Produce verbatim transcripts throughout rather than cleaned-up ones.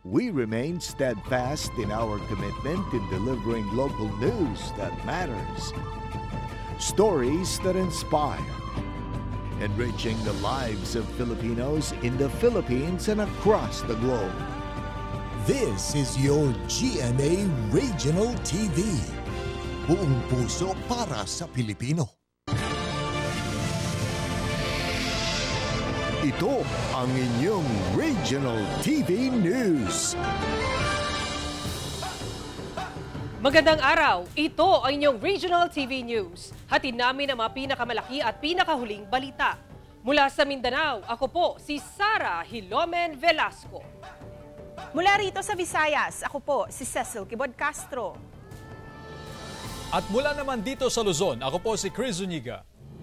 we remain steadfast in our commitment in delivering local news that matters. Stories that inspire. Enriching the lives of Filipinos in the Philippines and across the globe. This is your G M A Regional T V. Buong puso para sa Pilipino. Ito ang inyong Regional T V News. Magandang araw! Ito ang inyong Regional T V News. Hatid namin ang mga pinakamalaki at pinakahuling balita. Mula sa Mindanao, ako po si Sara Hilomen Velasco. Mula rito sa Visayas, ako po si Cecil Kibod Castro. At mula naman dito sa Luzon, ako po si Chris Zuniga.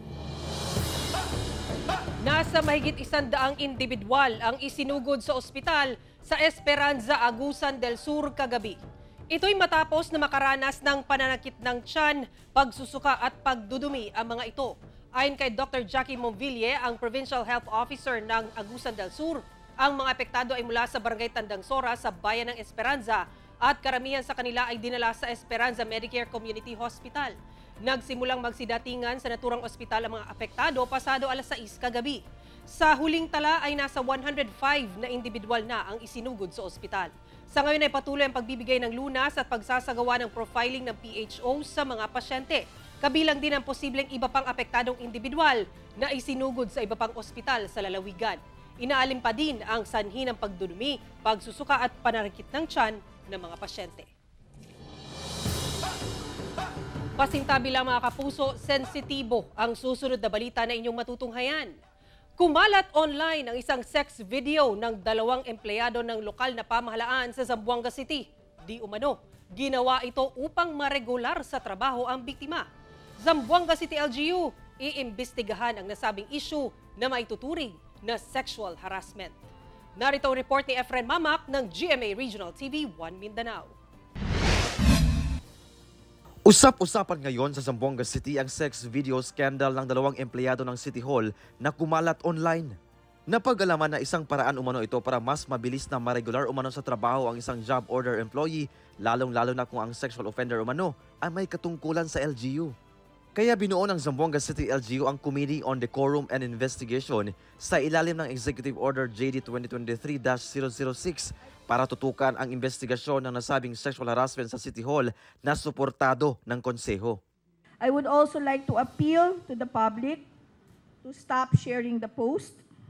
Nasa mahigit isandaang individual ang isinugod sa ospital sa Esperanza, Agusan del Sur kagabi. Ito'y matapos na makaranas ng pananakit ng tiyan, pagsusuka at pagdudumi ang mga ito. Ayon kay Doctor Jackie Monville, ang Provincial Health Officer ng Agusan del Sur, ang mga apektado ay mula sa Barangay Tandangsora sa bayan ng Esperanza at karamihan sa kanila ay dinala sa Esperanza Medicare Community Hospital. Nagsimulang magsidatingan sa naturang ospital ang mga apektado pasado alas sais kagabi. Sa huling tala ay nasa one hundred five na individual na ang isinugod sa ospital. Sa ngayon ay patuloy ang pagbibigay ng lunas at pagsasagawa ng profiling ng P H O sa mga pasyente. Kabilang din ang posibleng iba pang apektadong individual na isinugod sa iba pang ospital sa lalawigan. Inaalim pa din ang sanhi ng pagdudumi, pagsusuka at pananakit ng tiyan ng mga pasyente. Pasintabi lang mga kapuso, sensitibo ang susunod na balita na inyong matutunghayan. Kumalat online ang isang sex video ng dalawang empleyado ng lokal na pamahalaan sa Zamboanga City. Di umano, ginawa ito upang maregular sa trabaho ang biktima. Zamboanga City L G U, iimbestigahan ang nasabing issue na maituturing na sexual harassment. Narito ang report ni Efren Mamak ng G M A Regional T V one Mindanao. Usap-usapan ngayon sa Zamboanga City ang sex video scandal ng dalawang empleyado ng City Hall na kumalat online. Napag-alaman na isang paraan umano ito para mas mabilis na maregular umano sa trabaho ang isang job order employee, lalong-lalo na kung ang sexual offender umano ay may katungkulan sa L G U. Kaya binuo ng Zamboanga City L G U ang Committee on Decorum and Investigation sa ilalim ng Executive Order J D twenty twenty-three dash zero zero six para tutukan ang investigasyon ng nasabing sexual harassment sa City Hall na suportado ng konseho. I would also like to appeal to the public to stop sharing the post.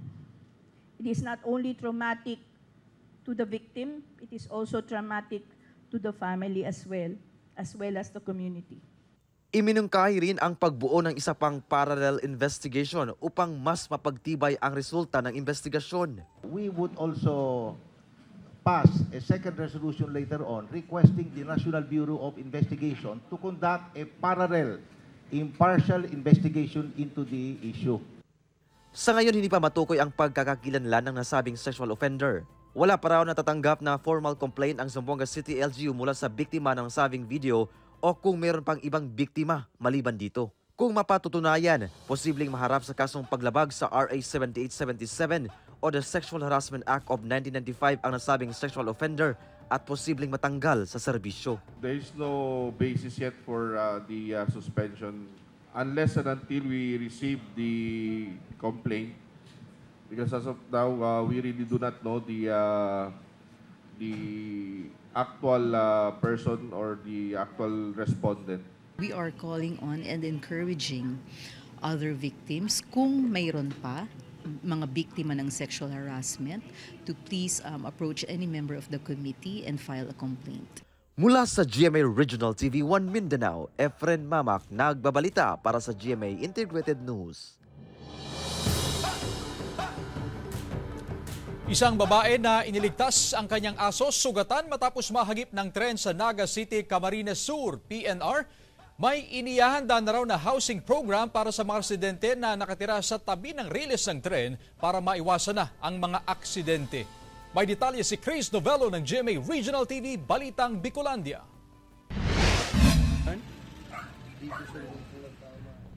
It is not only traumatic to the victim, it is also traumatic to the family as well, as well as the community. Iminungkahi rin ang pagbuo ng isa pang parallel investigation upang mas mapagtibay ang resulta ng investigasyon. We would also pass a second resolution later on requesting the National Bureau of Investigation to conduct a parallel impartial investigation into the issue. Sa ngayon, hindi pa matukoy ang pagkakakilanlan ng nasabing sexual offender. Wala pa raw natatanggap na formal complaint ang Zamboanga City L G U mula sa biktima ng nasabing video o kung meron pang ibang biktima maliban dito. Kung mapatutunayan, posibleng maharap sa kasong paglabag sa R A seventy-eight seventy-seven o the Sexual Harassment Act of nineteen ninety-five ang nasabing sexual offender at posibleng matanggal sa serbisyo. There is no basis yet for uh, the uh, suspension unless and until we receive the complaint. Because as of now, uh, we really do not know the uh, the actual uh, person or the actual respondent. We are calling on and encouraging other victims, kung mayroon pa mga biktima ng sexual harassment, to please um, approach any member of the committee and file a complaint. Mula sa G M A Regional T V one Mindanao, Efren Mamak, nagbabalita para sa G M A Integrated News. Isang babae na iniligtas ang kanyang aso sugatan matapos mahagip ng tren sa Naga City, Camarines Sur, P N R. May inihahanda na raw na housing program para sa mga residente na nakatira sa tabi ng riles ng tren para maiwasan na ang mga aksidente. May detalye si Chris Novello ng G M A Regional T V, Balitang Bicolandia.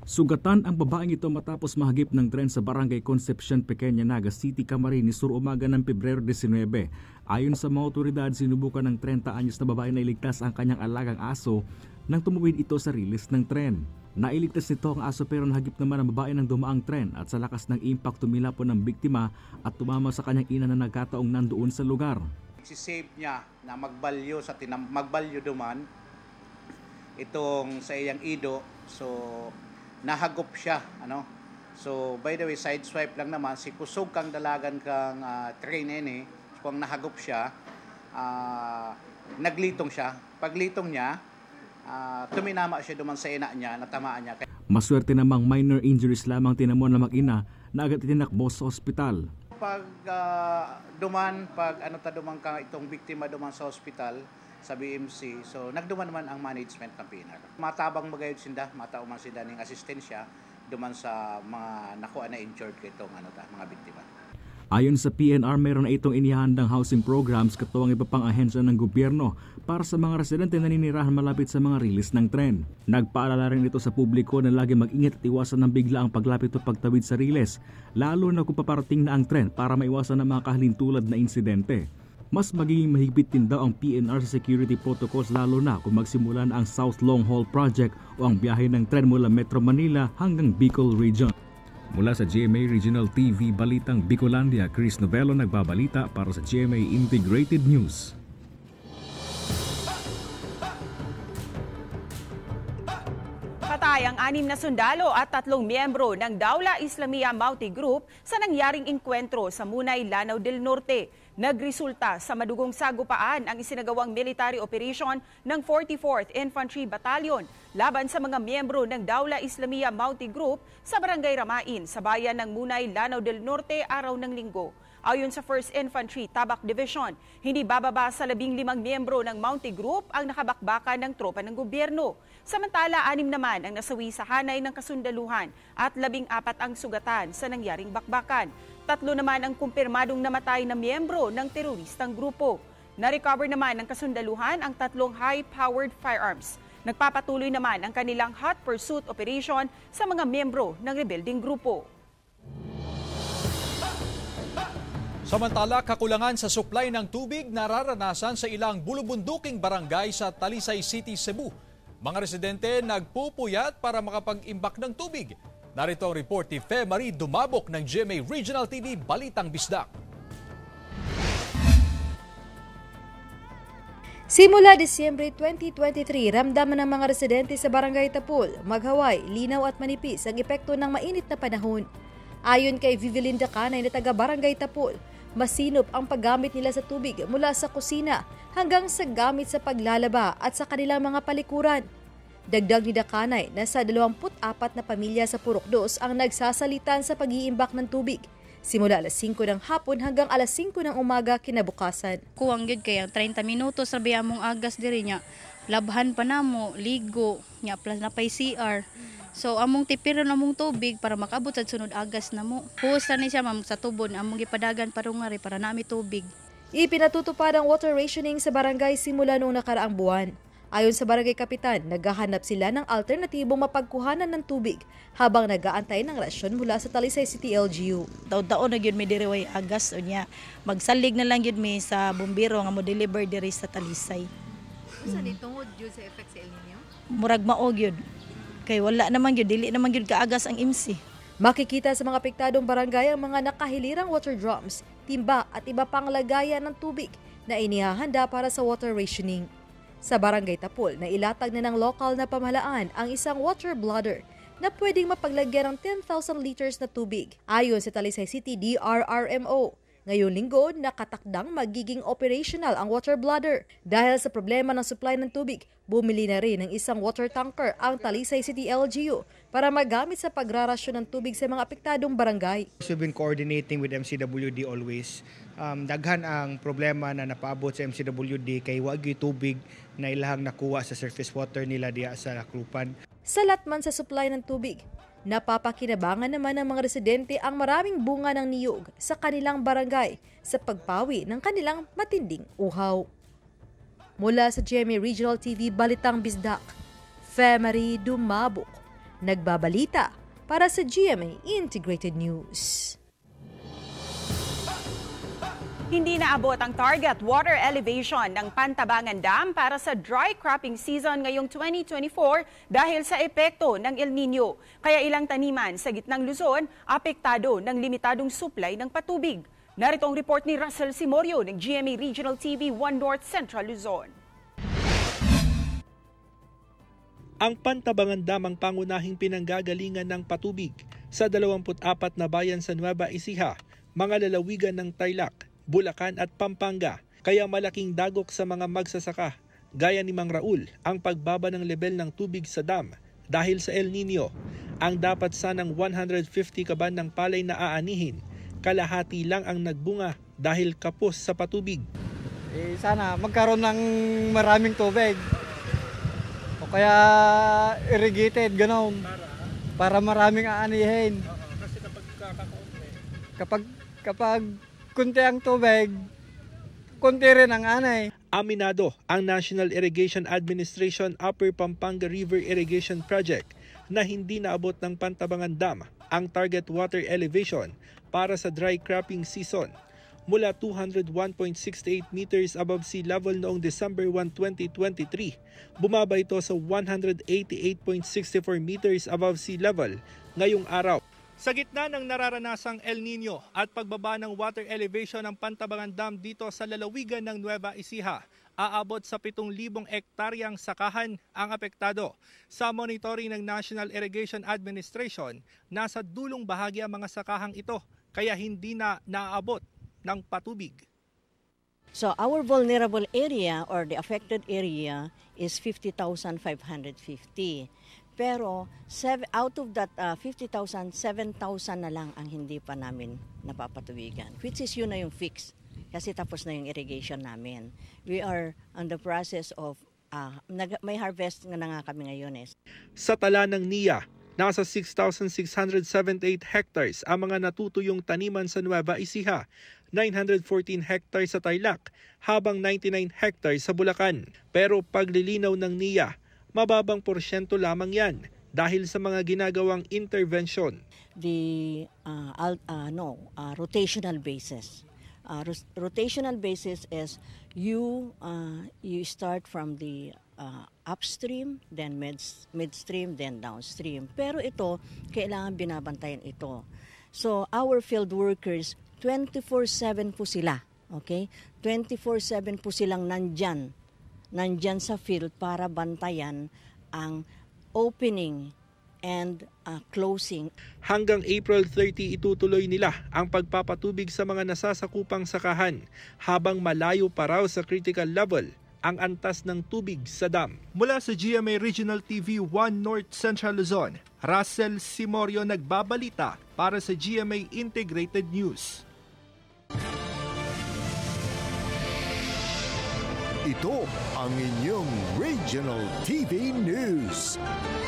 Sugatan ang babaeng ito matapos mahagip ng tren sa Barangay Concepcion, Pequeña, Naga City, Camarines Sur umaga ng Pebrero nineteen. Ayon sa mga otoridad, sinubukan ng trenta anyos na babae na iligtas ang kanyang alagang aso nang tumuwid ito sa rilis ng tren. Nailigtas nito ang aso pero nahagip naman ang babae ng dumaang tren at sa lakas ng impact tumila po ng biktima at tumama sa kanyang ina na nagkataong nandoon sa lugar. Si-save niya na magbalyo sa tinam magbalyo duman itong sa iyang ido, so nahagop siya, ano. So by the way, side swipe lang naman, si kusog kang dalagan kang uh, train ini, kung nahagop siya, uh, naglitong siya. Paglitong niya, uh, tuminama siya duman sa ina niya, natamaan niya. Maswerte namang minor injuries lamang tinamon ng mag-ina na agad itinakbo sa ospital. Pag uh, duman, pag ano ta duman ka itong biktima duman sa ospital, sa B M C, so nagduman naman ang management ng P N R. Matabang magayod sinda, matao man sinda ning asistensya duman sa mga nakuha na injured kitong ano ta, mga biktima. Ayon sa P N R, meron na itong inihandang housing programs katuwang iba pang ahensya ng gobyerno para sa mga residente na ninirahan malapit sa mga rilis ng tren. Nagpaalala rin ito sa publiko na lagi mag-ingat at iwasan ng bigla ang paglapit o pagtawid sa riles, lalo na kung paparating na ang tren para maiwasan ang mga kahalintulad na insidente. Mas magiging mahigpit din daw ang P N R sa security protocols lalo na kung magsimula na ang South Long Haul Project o ang biyahe ng tren mula Metro Manila hanggang Bicol Region. Mula sa G M A Regional T V Balitang Bicolandia, Chris Novello nagbabalita para sa G M A Integrated News. Patay ang anim na sundalo at tatlong miyembro ng Dawla Islamia Mauti Group sa nangyaring engkwentro sa Munay, Lanao del Norte. Nagresulta sa madugong sagupaan ang isinagawang military operation ng forty-fourth Infantry Battalion laban sa mga miyembro ng Dawla Islamia Mauti Group sa Barangay Ramain sa bayan ng Munay, Lanao del Norte araw ng Linggo. Ayon sa first Infantry Tabak Division, hindi bababa sa labing limang miyembro ng Mauti Group ang nakabakbakan ng tropa ng gobyerno. Samantala, anim naman ang nasawi sa hanay ng kasundaluhan at labing apat ang sugatan sa nangyaring bakbakan. Tatlo naman ang kumpirmadong namatay na miyembro ng teroristang grupo. Na-recover naman ng kasundaluhan ang tatlong high-powered firearms. Nagpapatuloy naman ang kanilang hot pursuit operation sa mga miyembro ng rebelding grupo. Samantala, kakulangan sa supply ng tubig nararanasan sa ilang bulubunduking barangay sa Talisay City, Cebu. Mga residente nagpupuyat para makapag-imbak ng tubig. Narito ang report ni Fe Marie Dumabok ng G M A Regional T V Balitang Bisdak. Simula Disyembre twenty twenty-three, ramdaman ng mga residente sa Barangay Tapul, Maghaway, Linaw at Manipis ang epekto ng mainit na panahon. Ayon kay Vivelinda Canay na taga Barangay Tapul, masinop ang paggamit nila sa tubig mula sa kusina hanggang sa gamit sa paglalaba at sa kanilang mga palikuran. Dagdag ni Dakanay na sa dalawampu't apat na pamilya sa Purok dos ang nagsasalitan sa pag-iimbak ng tubig simula alas singko ng hapon hanggang alas singko ng umaga kinabukasan. Kuwang yun kaya treinta minutos sabi among agas diri nya. Labhan pa namo, ligo, nya plus na pay C R. So among tipiron among tubig para makabot sa sunod agas namo. Husta ni siya ma'am sa tubon among gipadagan parungari para nami tubig. Ipinatutupad ang water rationing sa barangay simula noong nakaraang buwan. Ayon sa barangay kapitan, naghahanap sila ng alternatibong mapagkuhanan ng tubig habang nag-aantay ng rasyon mula sa Talisay City L G U. Taon-taon na yun may diriway agas o niya. Magsalig na lang yun may sa bumbiro nga mo deliver diri sa Talisay. Saan hmm. itungod yun sa effect sa El Nino? Murag maog yun. Kaya wala naman yun, dili naman yun kaagas ang I M C. Makikita sa mga apektadong barangay ang mga nakahilirang water drums, timba at iba pang lagayan ng tubig na inihahanda para sa water rationing. Sa Barangay Tapul, na ilatag na ng lokal na pamahalaan ang isang water bladder na pwedeng mapaglagyan ng ten thousand liters na tubig. Ayon sa Talisay City D R R M O, ngayong linggo nakatakdang magiging operational ang water bladder. Dahil sa problema ng supply ng tubig, bumili na rin ng isang water tanker ang Talisay City L G U para magamit sa pagrarasyon ng tubig sa mga apektadong barangay. We've been coordinating with M C W D always. Um, daghan ang problema na napaabot sa M C W D kay wagi tubig na ilahang nakuha sa surface water nila diya sa Lakrupan. Salat man sa supply ng tubig, napapakinabangan naman ng mga residente ang maraming bunga ng niyog sa kanilang barangay sa pagpawi ng kanilang matinding uhaw. Mula sa G M A Regional T V Balitang Bisdak, Fe Marie Dumabok Nagbabalita para sa G M A Integrated News. Hindi naabot ang target water elevation ng Pantabangan Dam para sa dry cropping season ngayong twenty twenty-four dahil sa epekto ng El Nino. Kaya ilang taniman sa gitnang Luzon apektado ng limitadong supply ng patubig. Narito ang report ni Russell Simorio ng G M A Regional T V one North Central Luzon. Ang Pantabangan Dam ang pangunahing pinanggagalingan ng patubig sa dalawampu't apat na bayan sa Nueva Ecija, mga lalawigan ng Tarlac, Bulacan at Pampanga, kaya malaking dagok sa mga magsasaka. Gaya ni Mang Raul, ang pagbaba ng level ng tubig sa dam dahil sa El Nino. Ang dapat sanang one hundred fifty kaban ng palay na aanihin, kalahati lang ang nagbunga dahil kapos sa patubig. Eh, sana magkaroon ng maraming tubig o kaya irrigated, gano'n, para maraming aanihin. Kapag, kapag kunti ang tubig, kunti rin ang anay. Aminado ang National Irrigation Administration Upper Pampanga River Irrigation Project na hindi naabot ng Pantabangan Dam ang target water elevation para sa dry cropping season. Mula two hundred one point six eight meters above sea level noong December first, twenty twenty-three, bumaba ito sa one hundred eighty-eight point six four meters above sea level ngayong araw. Sa gitna ng nararanasang El Nino at pagbaba ng water elevation ng Pantabangan Dam dito sa lalawigan ng Nueva Ecija, aabot sa pitong libong ektaryang sakahan ang apektado. Sa monitoring ng National Irrigation Administration, nasa dulong bahagi ang mga sakahang ito kaya hindi na naaabot ng patubig. So our vulnerable area or the affected area is fifty thousand five hundred fifty. Pero seven, out of that uh, fifty thousand, seven thousand na lang ang hindi pa namin napapatubigan. Which is yun na yung fix. Kasi tapos na yung irrigation namin. We are on the process of, uh, nag- may harvest nga na nga kami ngayon. Eh. Sa tala ng N I A, nasa six thousand six hundred seventy-eight hectares ang mga natutuyong taniman sa Nueva Ecija, nine hundred fourteen hectares sa Tarlac, habang ninety-nine hectares sa Bulacan. Pero paglilinaw ng N I A, mababang porsyento lamang yan dahil sa mga ginagawang intervention. The uh, uh, no, uh, rotational basis. Uh, rotational basis is you uh, you start from the uh, upstream, then mid midstream, then downstream. Pero ito, kailangan binabantayan ito. So our field workers, twenty-four seven po sila. Okay? twenty-four seven po silang nandyan. Nandyan sa field para bantayan ang opening and uh, closing. Hanggang April thirtieth itutuloy nila ang pagpapatubig sa mga nasasakupang sakahan habang malayo pa raw sa critical level ang antas ng tubig sa dam. Mula sa G M A Regional T V one North Central Luzon, Russell Simorio nagbabalita para sa G M A Integrated News. Ito ang inyong Regional T V News.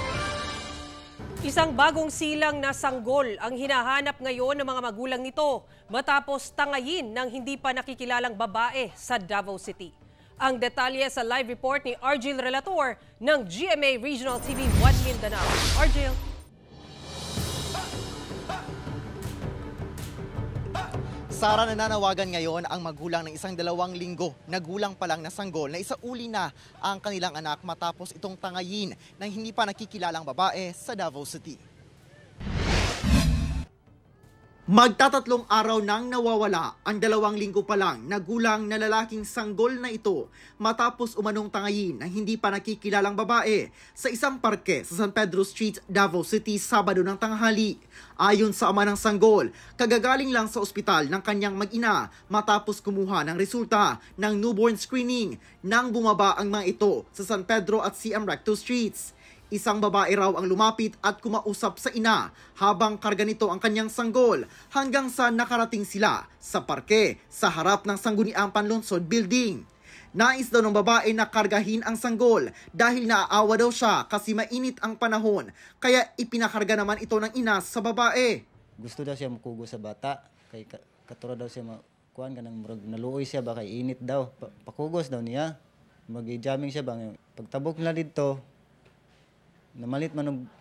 Isang bagong silang na sanggol ang hinahanap ngayon ng mga magulang nito matapos tangayin ng hindi pa nakikilalang babae sa Davao City. Ang detalye sa live report ni Argel Relator ng G M A Regional T V one Mindanao. Argel. Sara, nananawagan ngayon ang magulang ng isang dalawang linggo na gulang pa lang na sanggol na isauli na ang kanilang anak matapos itong tangayin ng hindi pa nakikilalang babae sa Davao City. Magtatatlong araw nang nawawala ang dalawang linggo pa lang na gulang na lalaking sanggol na ito matapos umanong tangayin ng hindi pa nakikilalang babae sa isang parke sa San Pedro Street, Davao City, Sabado ng tanghali. Ayon sa ama ng sanggol, kagagaling lang sa ospital ng kanyang mag-ina matapos kumuha ng resulta ng newborn screening nang bumaba ang mga ito sa San Pedro at C M Recto Streets. Isang babae raw ang lumapit at kumausap sa ina habang karga nito ang kanyang sanggol hanggang sa nakarating sila sa parke sa harap ng Sangguniang Panlungsod Building. Nais daw ng babae na kargahin ang sanggol dahil naaawa daw siya kasi mainit ang panahon kaya ipinakarga naman ito ng ina sa babae. Gusto daw siya makugo sa bata kay katura daw siya makuan kanang murag naluoy siya ba kay init daw. Pakugos daw niya. Magi-jamming siya bang pagtabok nila dito. Namalit man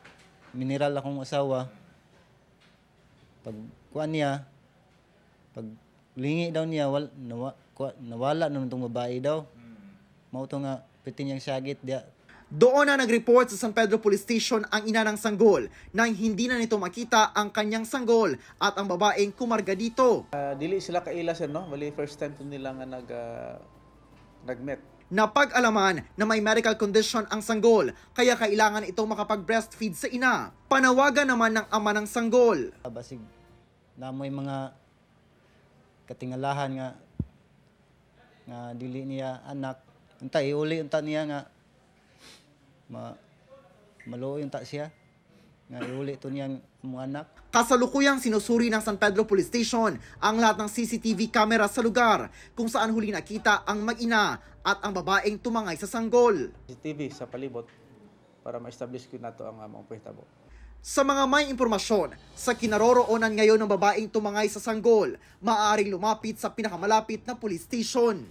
mineral akong asawa. Pag kuan niya, pag lingi daw niya, wal, nawa, kuan, nawala naman itong babae daw. Mao to nga, piti niyang syagit diya. Doon na nag-report sa San Pedro Police Station ang ina ng sanggol nang hindi na nito makita ang kanyang sanggol at ang babaeng kumarga dito. Uh, dili sila kaila sir, no? Bali first time to nila nga nag, uh, nag-met. Napag-alaman na may medical condition ang sanggol kaya kailangan ito makapag-breastfeed sa ina. Panawagan naman ng ama ng sanggol. Basig na may mga katingalahan nga nga dili niya anak. Unta iuli unta niya nga ma maluoy unta siya nga iuli to niyang mga anak. Kasalukuyang sinusuri ng San Pedro Police Station ang lahat ng C C T V camera sa lugar kung saan huli nakita ang mag-ina at ang babaeng tumangay sa sanggol. C C T V sa palibot para ma-establish ko nato ang among pahitabo. Sa mga may impormasyon sa kinaroroonan ngayon ng babaeng tumangay sa sanggol, maaaring lumapit sa pinakamalapit na police station.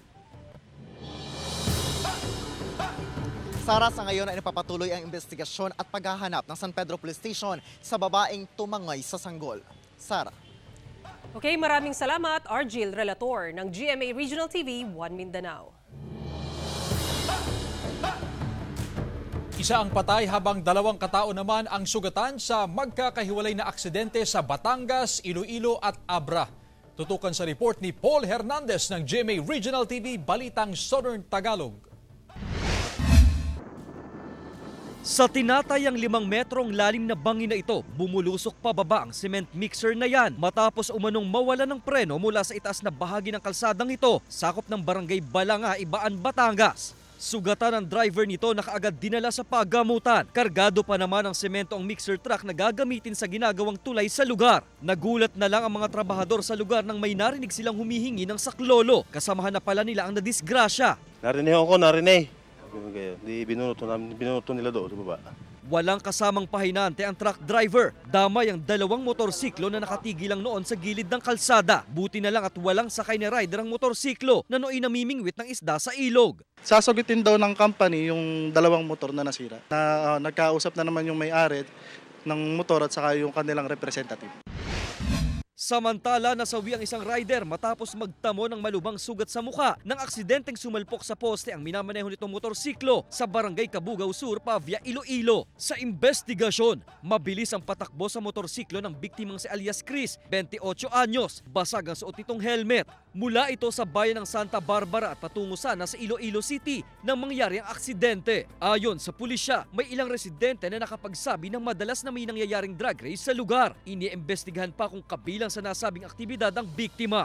Sara, sa ngayon ay napapatuloy ang investigasyon at paghahanap ng San Pedro Police Station sa babaeng tumangay sa sanggol. Sara. Okay, maraming salamat, Argil Relator ng G M A Regional T V one Mindanao. Isa ang patay habang dalawang katao naman ang sugatan sa magkakahiwalay na aksidente sa Batangas, Iloilo at Abra. Tutukan sa report ni Paul Hernandez ng G M A Regional T V, Balitang Southern Tagalog. Sa tinatayang limang metrong lalim na bangin na ito, bumulusok pababa ang cement mixer na yan matapos umanong mawala ng preno mula sa itaas na bahagi ng kalsadang ito, sakop ng barangay Balanga, Ibaan, Batangas. Sugatan ang driver nito na kaagad dinala sa paggamutan. Kargado pa naman ang semento ang mixer truck na gagamitin sa ginagawang tulay sa lugar. Nagulat na lang ang mga trabahador sa lugar nang may narinig silang humihingi ng saklolo. Kasamahan na pala nila ang nadisgrasya. Narinig ako, narinig. Di binunuto, binunuto nila doon sa baba. Walang kasamang pahinante ang truck driver. Damay ang dalawang motorsiklo na nakatigil lang noon sa gilid ng kalsada. Buti na lang at walang sakay na rider ang motorsiklo na nooy namimingwit ng isda sa ilog. Sasagutin daw ng company yung dalawang motor na nasira. Na, uh, nagkausap na naman yung may-ari ng motor at saka yung kanilang representative. Samantala, nasawi ang isang rider matapos magtamo ng malubhang sugat sa mukha ng aksidenteng sumalpok sa poste ang minamaneho nitong motorsiklo sa barangay Cabugao Sur, Pavia, Iloilo. Sa investigasyon, mabilis ang patakbo sa motorsiklo ng biktimang si alias Chris, twenty-eight anyos, basag ang suot nitong helmet. Mula ito sa bayan ng Santa Barbara at patungo sana sa Iloilo City nang mangyari ang aksidente. Ayon sa pulisya, may ilang residente na nakapagsabi ng madalas na may nangyayaring drag race sa lugar. Iniimbestigahan pa kung kabilang sa nasabing aktibidad ang biktima.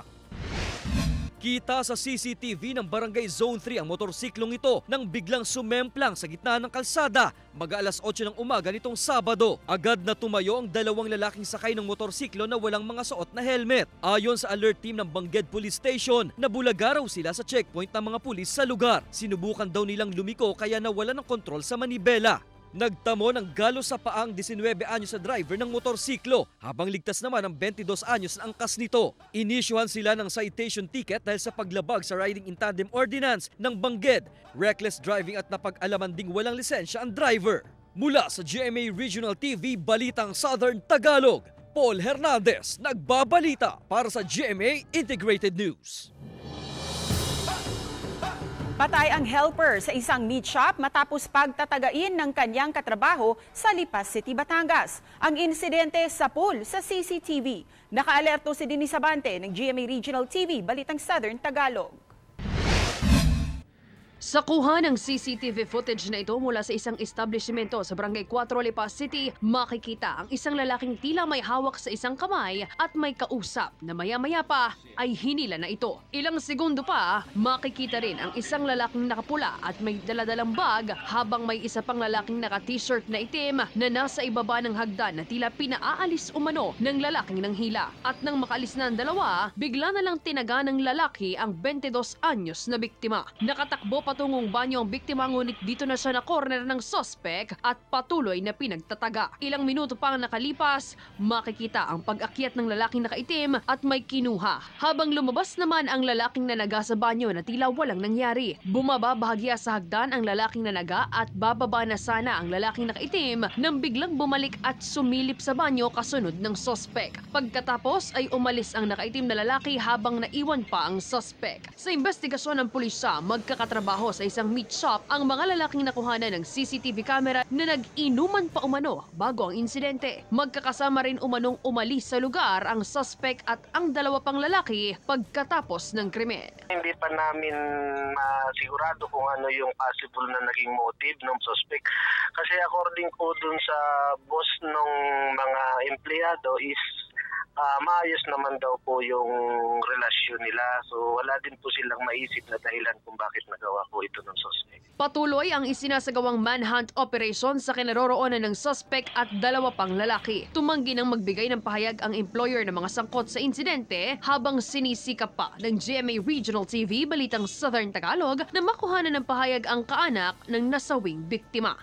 Kita sa C C T V ng Barangay Zone three ang motorsiklong ito nang biglang sumemplang sa gitna ng kalsada mag-alas otso ng umaga nitong Sabado. Agad na tumayo ang dalawang lalaking sakay ng motorsiklo na walang mga suot na helmet. Ayon sa alert team ng Bangged Police Station, nabulaga raw sila sa checkpoint ng mga pulis sa lugar. Sinubukan daw nilang lumiko kaya nawala ng kontrol sa manibela. Nagtamo ng galo sa paang nineteen anyos sa driver ng motorsiklo habang ligtas naman ang twenty-two anyos na angkas nito. Inisyuhan sila ng citation ticket dahil sa paglabag sa Riding in Tandem Ordinance ng Bangged, reckless driving at napag-alaman ding walang lisensya ang driver. Mula sa G M A Regional T V, Balitang Southern Tagalog, Paul Hernandez, nagbabalita para sa G M A Integrated News. Patay ang helper sa isang meat shop matapos pagtatagain ng kanyang katrabaho sa Lipas City, Batangas. Ang insidente sa pool sa C C T V. Nakaalerto si Denise Sabante ng G M A Regional T V, Balitang Southern Tagalog. Sa kuha ng C C T V footage na ito mula sa isang establishmento sa Barangay four, Lipas City, makikita ang isang lalaking tila may hawak sa isang kamay at may kausap na maya-maya pa ay hinila na ito. Ilang segundo pa, makikita rin ang isang lalaking nakapula at may daladalang bag habang may isa pang lalaking naka-t-shirt na itim na nasa ibaba ng hagdan na tila pinaalis umano ng lalaking nang hila. At nang makaalis na ang dalawa, bigla na lang tinaga ng lalaki ang twenty-two anyos na biktima. Nakatakbo pa patungong banyo ang biktima ngunit dito na siya na corner ng suspect at patuloy na pinagtataga. Ilang minuto pang nakalipas, makikita ang pag-akyat ng lalaking nakaitim at may kinuha. Habang lumabas naman ang lalaking nanaga sa banyo na tila walang nangyari. Bumaba bahagya sa hagdan ang lalaking nanaga at bababa na sana ang lalaking nakaitim nang biglang bumalik at sumilip sa banyo kasunod ng suspect. Pagkatapos ay umalis ang nakaitim na lalaki habang naiwan pa ang suspect. Sa investigasyon ng pulisya, magkakatrabaho sa isang meat shop ang mga lalaking nakuhanan ng C C T V camera na nag-inuman pa umano bago ang insidente. Magkakasama rin umanong umalis sa lugar ang suspect at ang dalawa pang lalaki pagkatapos ng krimen. Hindi pa namin masigurado kung ano yung possible na naging motive ng suspect. Kasi according po dun sa boss ng mga empleyado is Uh, maayos naman daw po yung relasyon nila. So wala din po silang maisip na dahilan kung bakit nagawa po ito ng suspect. Patuloy ang isinasagawang manhunt operation sa kinaroroonan ng suspect at dalawa pang lalaki. Tumanggi ng magbigay ng pahayag ang employer ng mga sangkot sa insidente habang sinisikap pa ng G M A Regional T V Balitang Southern Tagalog na makuhanan ng pahayag ang kaanak ng nasawing biktima.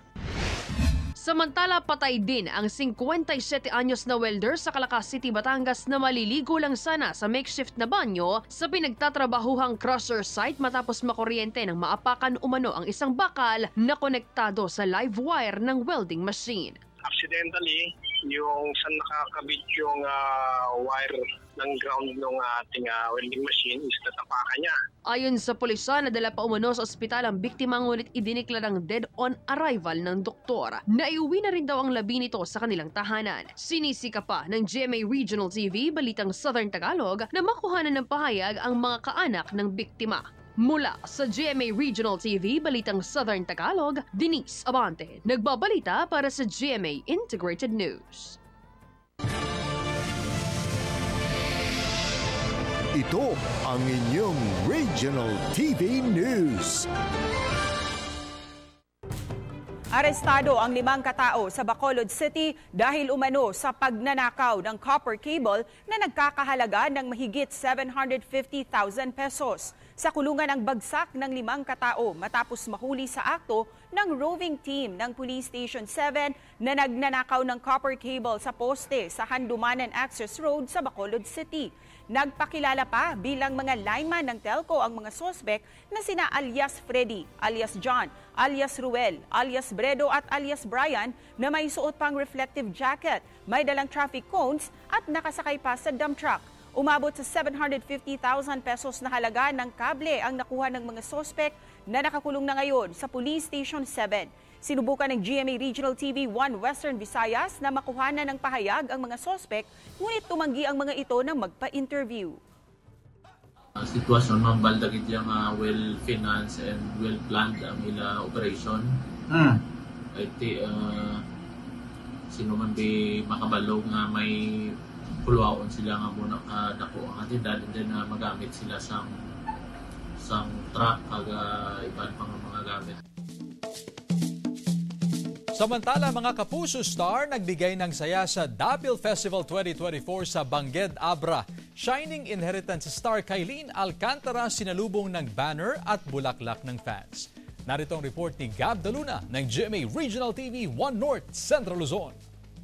Samantala, patay din ang fifty-seven anyos na welder sa Calaca City, Batangas na maliligo lang sana sa makeshift na banyo sa pinagtatrabahuhang crusher site matapos makuryente ng maapakan umano ang isang bakal na konektado sa live wire ng welding machine. Accidentally, yung saan nakakabit yung uh, wire ng ground ng ating uh, welding machine is natapakan niya. Ayon sa pulisya, nadala pa umano sa ospital ang biktima ngunit idineklarang dead on arrival ng doktor. Naiuwi na rin daw ang labi nito sa kanilang tahanan. Sinisika pa ng G M A Regional T V Balitang Southern Tagalog na makuhanan ng pahayag ang mga kaanak ng biktima. Mula sa G M A Regional T V Balitang Southern Tagalog, Denise Abante, nagbabalita para sa G M A Integrated News. Ito ang inyong Regional T V News. Arestado ang limang katao sa Bacolod City dahil umano sa pagnanakaw ng copper cable na nagkakahalaga ng mahigit seven hundred fifty thousand pesos. Sa kulungan ang bagsak ng limang katao matapos mahuli sa akto ng roving team ng Police Station seven na nagnanakaw ng copper cable sa poste sa Handumanan Access Road sa Bacolod City. Nagpakilala pa bilang mga lineman ng telco ang mga sospek na sina alias Freddy, alias John, alias Ruel, alias Bredo at alias Brian na may suot pang reflective jacket, may dalang traffic cones at nakasakay pa sa dump truck. Umabot sa seven hundred fifty thousand pesos na halaga ng kable ang nakuha ng mga sospek na nakakulong na ngayon sa Police Station seven. Sinubukan ng G M A Regional T V one Western Visayas na makuhanan ng pahayag ang mga sospek, ngunit tumanggi ang mga ito na magpa-interview. Uh, sitwasyon ma'am baldagid yung uh, well-financed and well-planned ang ila operation. Hmm. Iti uh, sino man di makabalo nga may puluwaon sila nga muna uh, dako ang atin dahil din na uh, magamit sila sang sang truck kaga iban pang mga gamit. Samantala, mga Kapuso Star, nagbigay ng saya sa Dapil Festival twenty twenty-four sa Bangged Abra. Shining Inheritance Star Kylene Alcantara sinalubong ng banner at bulaklak ng fans. Narito ang report ni Gab Daluna ng G M A Regional T V one North Central Luzon.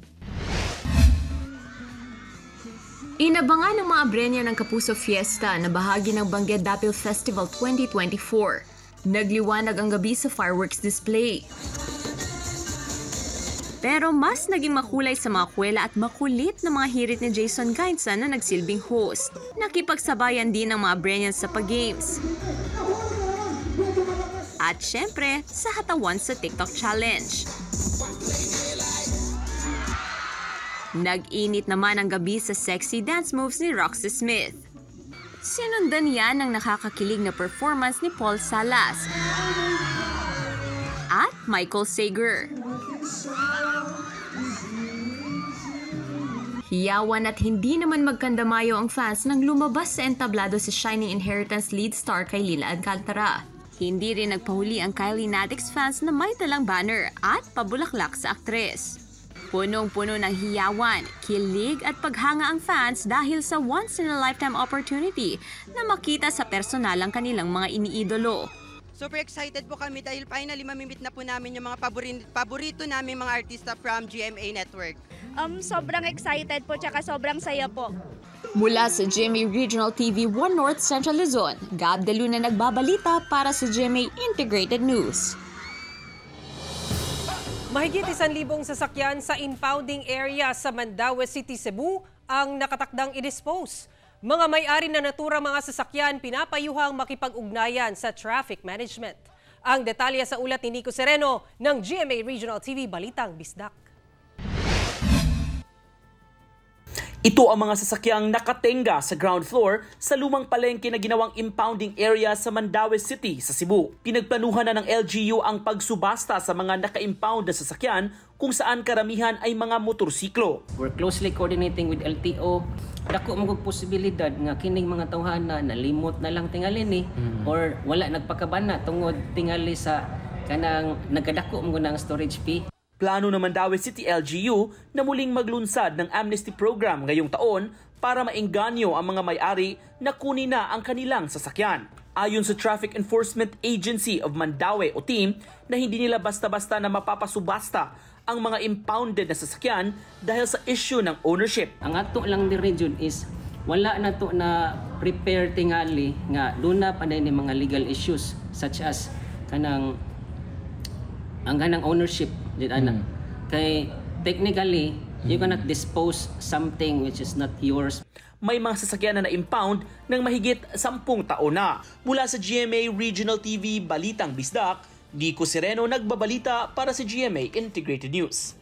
Inabangan ng mga Brenya ng Kapuso Fiesta na bahagi ng Bangged Dapil Festival twenty twenty-four. Nagliwanag ang gabi sa fireworks display. Pero mas naging makulay sa mga kwela at makulit na mga hirit ni Jason Gainsa na nagsilbing host. Nakipagsabayan din ng mga Brenyans sa pag-games. At syempre, sa hatawan sa TikTok Challenge. Nag-init naman ang gabi sa sexy dance moves ni Roxy Smith. Sinundan yan ng nakakakilig na performance ni Paul Salas at Michael Sager. Hiyawan at hindi naman magkandamayo ang fans nang lumabas sa entablado si Shining Inheritance lead star Kylene Alcantara. Hindi rin nagpahuli ang Kylie Nadix fans na may talang banner at pabulaklak sa aktres. Punong-puno ng hiyawan, kilig at paghanga ang fans dahil sa once-in-a-lifetime opportunity na makita sa personal ang kanilang mga iniidolo. super excited po kami dahil finally mamimit na po namin yung mga paborito, paborito namin mga artista from G M A Network. Um, sobrang excited po, tsaka sobrang saya po. Mula sa G M A Regional T V one North Central Luzon, Gab De Luna nagbabalita para sa G M A Integrated News. Mahigit isang libong sasakyan sa impounding area sa Mandaue City, Cebu ang nakatakdang i-dispose. Mga may-ari na naturang mga sasakyan pinapayuhang makipag-ugnayan sa traffic management. Ang detalye sa ulat ni Nico Sereno ng G M A Regional T V Balitang Bisdak. Ito ang mga sasakyang nakatenga sa ground floor sa lumang palengke na ginawang impounding area sa Mandaue City sa Cebu. Pinagplanuhan na ng L G U ang pagsubasta sa mga naka-impound na sasakyan kung saan karamihan ay mga motorsiklo. We're closely coordinating with L T O. Dako magug posibilidad nga kining mga tawhana nalimot na lang tingali ni mm-hmm. or wala nagpakabana tungod tingali sa kanang nagkadako mo ng storage fee. Plano ng Mandaue City L G U na muling maglunsad ng amnesty program ngayong taon para maengganyo ang mga may-ari na kunin na ang kanilang sasakyan. Ayon sa Traffic Enforcement Agency of Mandaue o team na hindi nila basta-basta na mapapasubasta ang mga impounded na sasakyan dahil sa issue ng ownership. Ang ato lang ni region is wala na to na prepare tingali nga doon na panay ni mga legal issues such as kanang ang ganang ownership. Mm. Kay technically, you cannot dispose something which is not yours. May mga sasakyan na na-impound ng mahigit sampung taon na. Mula sa G M A Regional T V Balitang Bisdak, Nico Sereno nagbabalita para sa G M A Integrated News.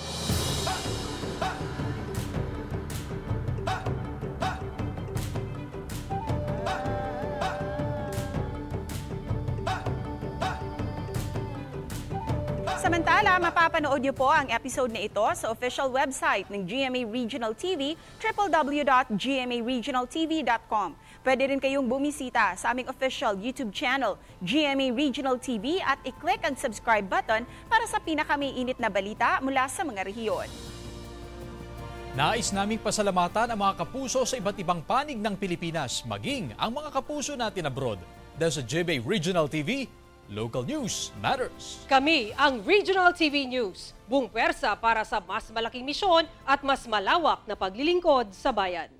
Samantala, mapapanood niyo po ang episode na ito sa official website ng G M A Regional T V, w w w dot g m a regional t v dot com. Pwede rin kayong bumisita sa aming official YouTube channel, G M A Regional T V, at i-click ang subscribe button para sa pinakamiinit na balita mula sa mga rehiyon. Nais naming pasalamatan ang mga kapuso sa iba't ibang panig ng Pilipinas, maging ang mga kapuso natin abroad. Dahil sa G M A Regional T V, local news matters. Kami ang Regional T V News, buong pwersa para sa mas malaking misyon at mas malawak na paglilingkod sa bayan.